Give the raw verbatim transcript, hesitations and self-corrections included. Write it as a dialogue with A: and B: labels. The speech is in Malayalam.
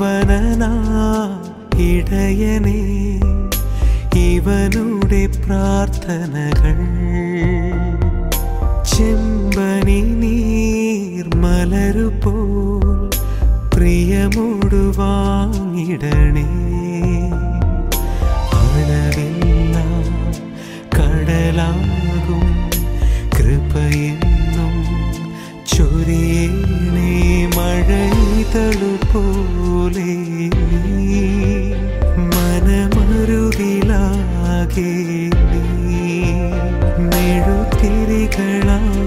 A: യൗവനനാ ഇടയനേ ഇവനുടെ പ്രാർത്ഥനകൾ ചെമ്പനി നീർമലരുപോൽ പ്രിയമോടു വാങ്ങിടണേ അളവില്ല കടലാകും കൃപയെന്നും ചൊരിയണേ മഴയിതളുപോലെ മനമരുതിലാകെ നീ മെഴുതിരികളാ